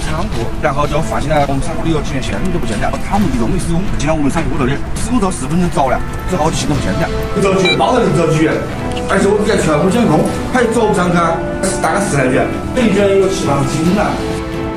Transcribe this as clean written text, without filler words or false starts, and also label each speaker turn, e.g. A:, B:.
A: 仓库，然后就发现了我们仓库里有几根线都不见了，他们就弄的施工。进了我们仓库头的施工头4分钟着了，之后气都不见了。不着急，包人不着急，而且我底下全部监控，还走不上去，大概4来卷，等于卷有7、8斤了。